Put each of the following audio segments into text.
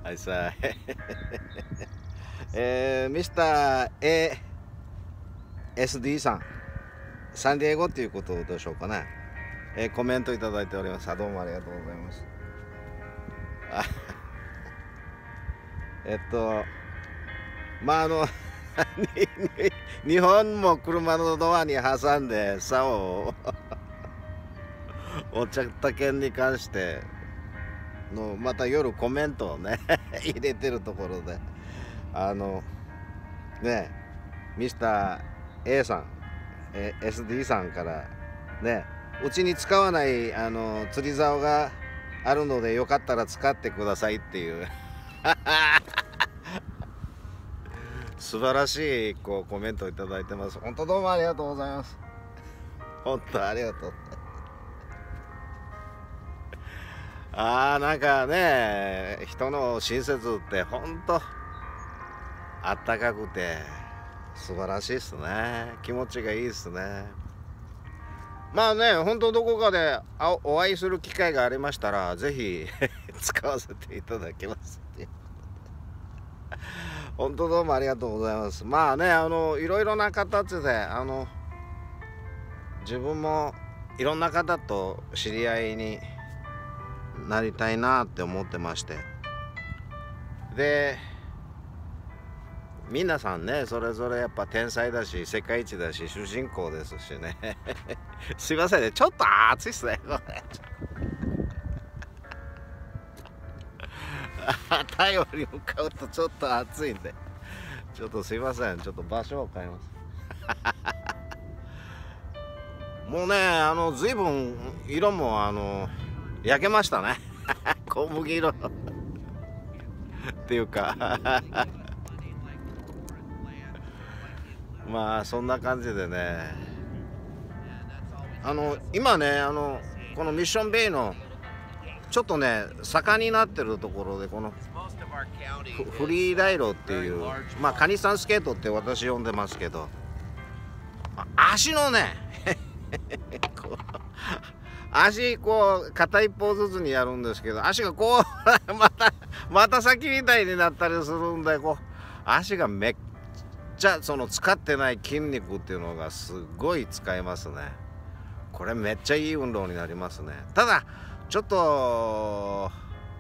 I say ミスター ASD さん、サンディエゴっていうことでしょうかね。コメントいただいております。どうもありがとうございます。まあ日本も車のドアに挟んで竿をお茶った件に関してのまた夜コメントをね入れてるところでねミスター A さん、SD さんからね、うちに使わない釣り竿があるのでよかったら使ってくださいっていう素晴らしいコメントをいただいてます。本当どうもありがとうございます。本当ありがとう。なんかね、人の親切って本当あったかくて素晴らしいですね。気持ちがいいですね。まあね、本当どこかでお会いする機会がありましたらぜひ使わせていただきますっていう本当どうもありがとうございます。まあね、いろいろな形で自分もいろんな方と知り合いになりたいなって思ってまして、で皆さんね、それぞれやっぱ天才だし世界一だし主人公ですしねすいませんね、ちょっと暑いっすねこれ太陽に向かうとちょっと暑いんで、ちょっとすいません、ちょっと場所を変えますもうね、随分色も焼けましたね小麦色っていうかまあそんな感じでね、今ねこのミッションベイのちょっとね坂になってるところで、このフリーライロっていう、まあカニさんスケートって私呼んでますけど、足のね足片一方ずつにやるんですけど、足がまた先みたいになったりするんで、足がめっちゃ使ってない筋肉っていうのがすごい使えますね。これめっちゃいい運動になりますね。ただちょっと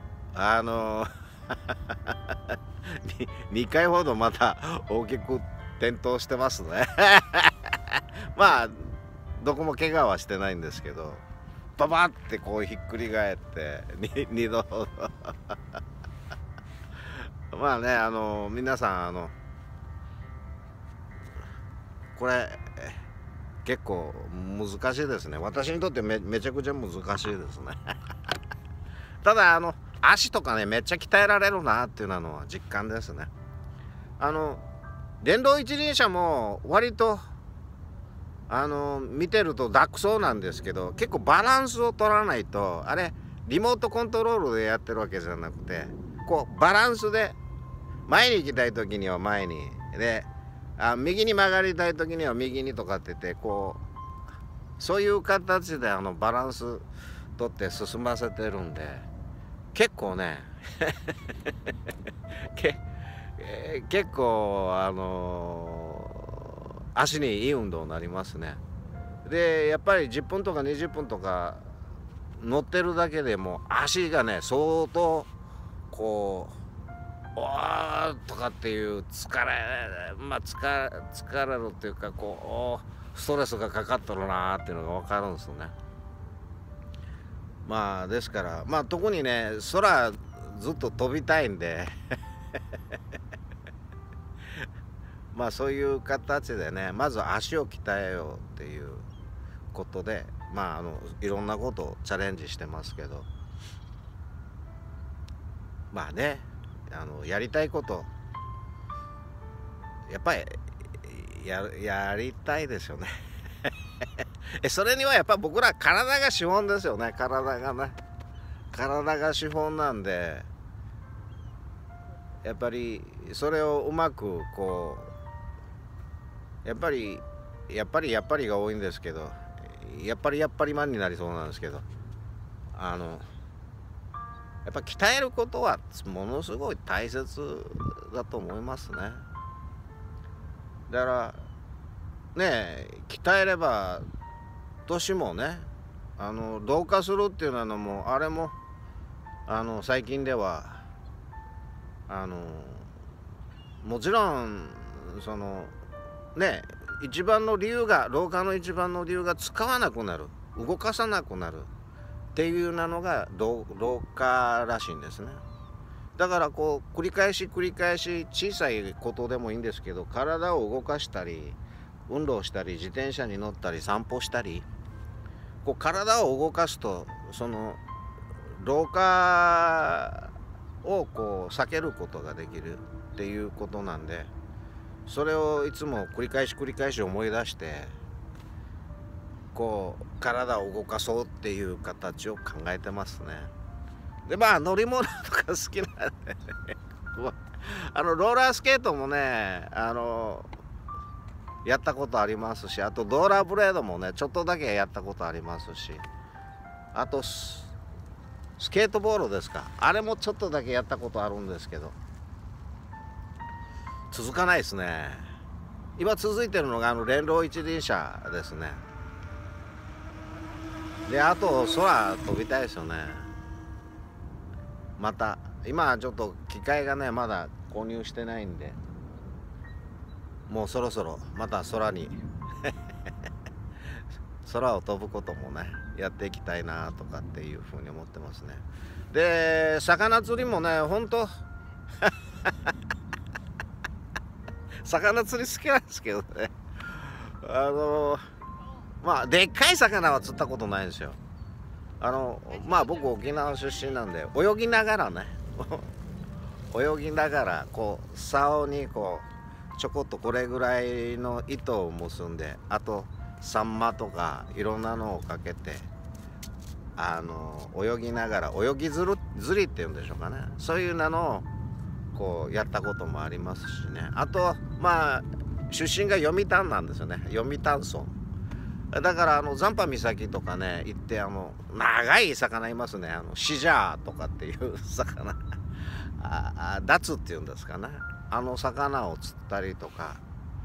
2回ほどまた大きく転倒してますねまあどこも怪我はしてないんですけど、ババってひっくり返って2度ほどまあね、皆さんこれ結構難しいですね。私にとってめちゃくちゃ難しいですねただ足とかねめっちゃ鍛えられるなっていうのは実感ですね。電動一輪車も割と見てると楽そうなんですけど、結構バランスを取らないと、あれリモートコントロールでやってるわけじゃなくて、バランスで前に行きたい時には前にで、右に曲がりたい時には右にとかってて、そういう形でバランス取って進ませてるんで、結構ね結構足にいい運動になりますね。でやっぱり10分とか20分とか乗ってるだけでも足がね相当おーとかっていう疲れるっていうか、ストレスがかかっとるなーっていうのが分かるんですよね。まあですから特にね空ずっと飛びたいんでまあそういう形でね、まず足を鍛えようっていうことでいろんなことをチャレンジしてますけど、まあねやりたいことやっぱりやりたいですよねそれにはやっぱ僕ら体が資本ですよね。体が資本なんで、やっぱりそれをうまくやっぱりが多いんですけど、やっぱりマンになりそうなんですけど、 やっぱ鍛えることはものすごい大切だと思いますね。だからね、鍛えれば年もね老化するっていうのもあれも最近ではもちろんそのね一番の理由が老化の一番の理由が使わなくなる、動かさなくなるっていうのが老化らしいんですね。だからこう繰り返し小さいことでもいいんですけど、体を動かしたり運動したり自転車に乗ったり散歩したり、こう体を動かすとその老化をこう避けることができるっていうことなんで、それをいつも繰り返し思い出してこう体を動かそうっていう形を考えてますね。で乗り物とか好きなんでローラースケートもねやったことありますし、あとローラーブレードもねちょっとだけやったことありますし、あとスケートボードですか、あれもちょっとだけやったことあるんですけど続かないですね。今続いてるのが電動一輪車ですね。であと空飛びたいですよね。また今ちょっと機械がねまだ購入してないんで、もうそろそろまた空に空を飛ぶこともねやっていきたいなとかっていうふうに思ってますね。で魚釣りもねほんと魚釣り好きなんですけどねでっかい魚は釣ったことないんですよ。僕沖縄出身なんで泳ぎながらね泳ぎながらこう竿にこうちょこっとこれぐらいの糸を結んで、あとサンマとかいろんなのをかけて泳ぎながら泳ぎ釣りっていうんでしょうかね、そういうのをこうやったこともありますしね。あと出身が読谷なんですよね、読谷村だから残波岬とかね行って長い魚いますね、シジャーとかっていう魚ダツっていうんですかね、魚を釣ったりとか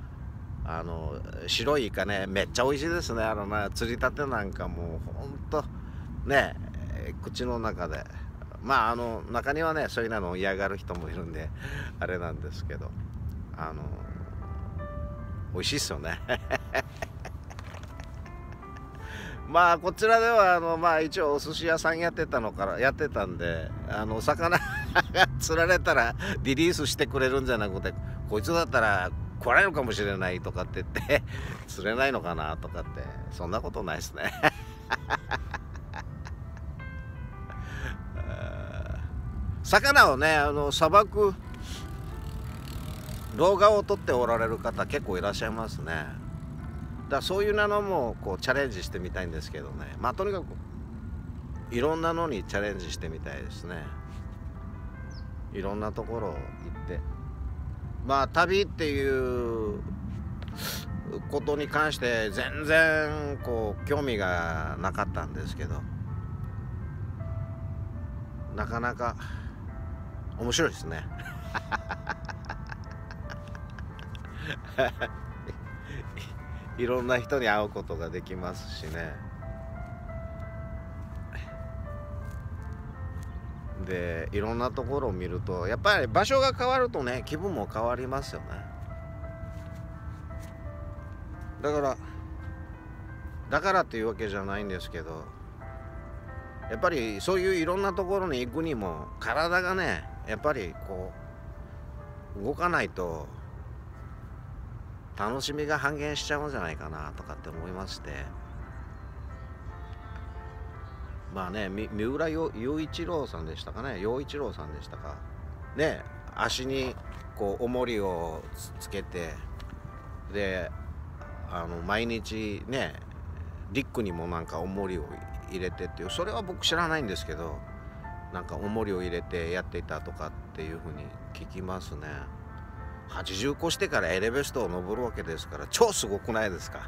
白いイカねめっちゃ美味しいですね。釣りたてなんかもうほんとね口の中で中にはねそういうのを嫌がる人もいるんであれなんですけど美味しいっすよねこちらでは一応お寿司屋さんやってたんで魚が釣られたらリリースしてくれるんじゃなくて、こいつだったら来られるかもしれないとかって言って釣れないのかなとかって、そんなことないですね魚をねさばく動画を撮っておられる方結構いらっしゃいますね。だからそういうのもこうチャレンジしてみたいんですけどね、とにかくいろんなのにチャレンジしてみたいですね。いろんなところ行って旅っていうことに関して全然こう興味がなかったんですけど、なかなか面白いですねいろんな人に会うことができますしね。でいろんなところを見るとやっぱり場所が変わるとね気分も変わりますよね。だからっていうわけじゃないんですけど、やっぱりそういういろんなところに行くにも体がねやっぱりこう動かないと楽しみが半減しちゃうんじゃないかなとかって思いまして、三浦雄一郎さんでしたかね、陽一郎さんでしたかね、足にこう重りをつけてで毎日ねリックにもなんか重りを入れてっていう、それは僕知らないんですけど、なんか重りを入れてやっていたとかっていうふうに聞きますね。80越してからエレベーターを登るわけですから超すごくないですか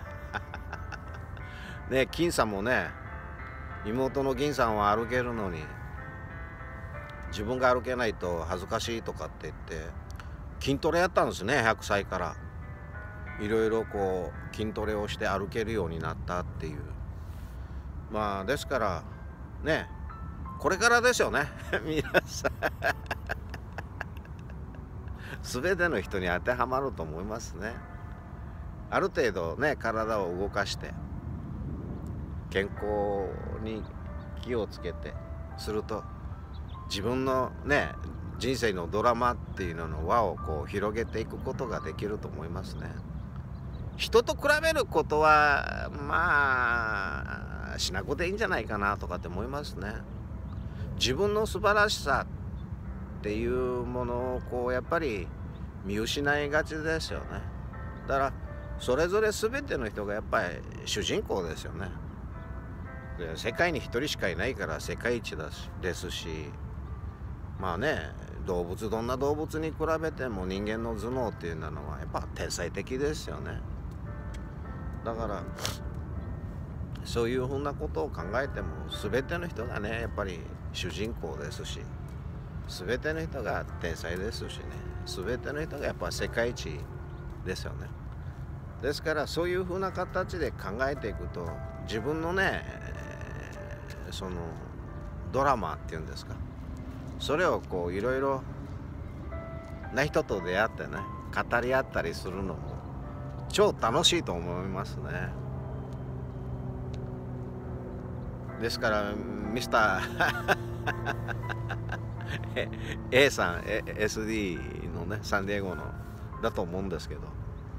ね、金さんもね、妹の銀さんは歩けるのに自分が歩けないと恥ずかしいとかって言って筋トレやったんですね。100歳からいろいろこう筋トレをして歩けるようになったっていう。まあですからね、これからですよね皆さん全ての人に当てはまると思いますね。ある程度ね、体を動かして健康に気をつけてすると、自分のね人生のドラマっていうのの輪をこう広げていくことができると思いますね。人と比べることはまあしなくていいんじゃないかなとかって思いますね。自分の素晴らしさっていうものをこうやっぱり見失いがちですよね。だからそれぞれ全ての人がやっぱり主人公ですよね。で世界に一人しかいないから世界一ですし、まあね、どんな動物に比べても人間の頭脳っていうのはやっぱ天才的ですよね。だからそういうふうなことを考えても全ての人がねやっぱり主人公ですし、全ての人が天才ですしね、全ての人がやっぱ世界一ですよね。ですからそういうふうな形で考えていくと、自分のね、そのドラマっていうんですか、それをこういろいろな人と出会ってね語り合ったりするのも超楽しいと思いますね。ですからミスターA さん SD のねサンディエゴのだと思うんですけど、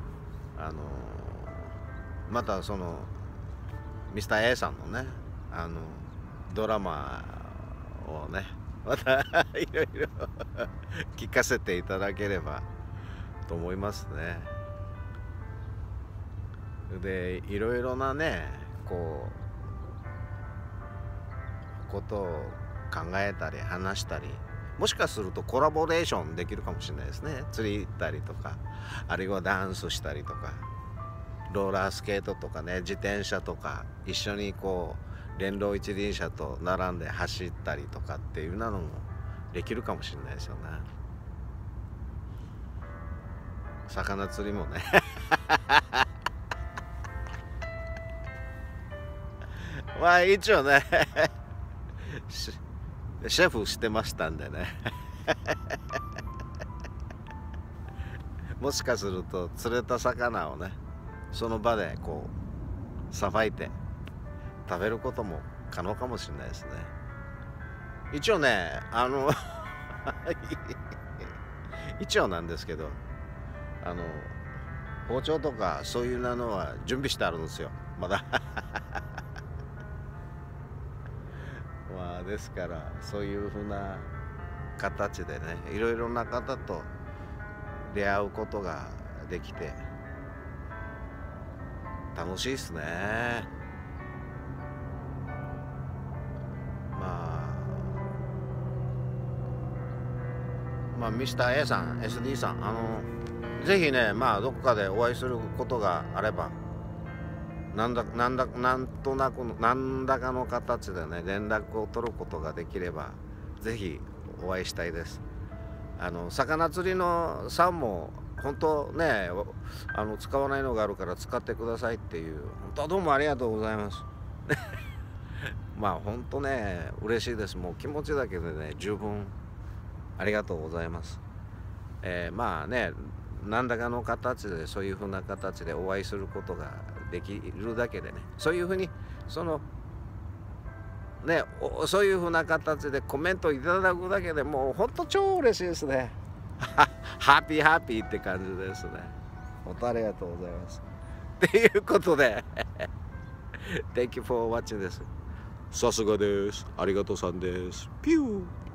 またそのミスター A さんのねドラマをねまたいろいろ聞かせていただければと思いますね。でいろいろなねことを考えたり話したり、もしかするとコラボレーションできるかもしれないですね。釣り行ったりとか、あるいはダンスしたりとか、ローラースケートとかね、自転車とか一緒にこう電動一輪車と並んで走ったりとかっていうのもできるかもしれないですよね。魚釣りもねまあ一応ねシェフしてましたんでねもしかすると釣れた魚をねその場でこうさばいて食べることも可能かもしれないですね。一応ね一応なんですけど包丁とかそういうのは準備してあるんですよまだまあですからそういうふうな形でねいろいろな方と出会うことができて楽しいですね。まあミスター A さん SD さんぜひねどこかでお会いすることがあればなんとなく何らかの形でね連絡を取ることができればぜひお会いしたいです。魚釣りの竿も本当ね使わないのがあるから使ってくださいっていう、本当どうもありがとうございますまあ本当ね嬉しいです。もう気持ちだけでね十分ありがとうございます。まあね何らかの形でそういうふうな形でお会いすることができるだけでね、そういうふうにそういうふうな形でコメントいただくだけでもうほんと超嬉しいですねハッピーって感じですね。本当ありがとうございますっていうことでThank you for watching です。さすがです。ありがとうさんです。ピュー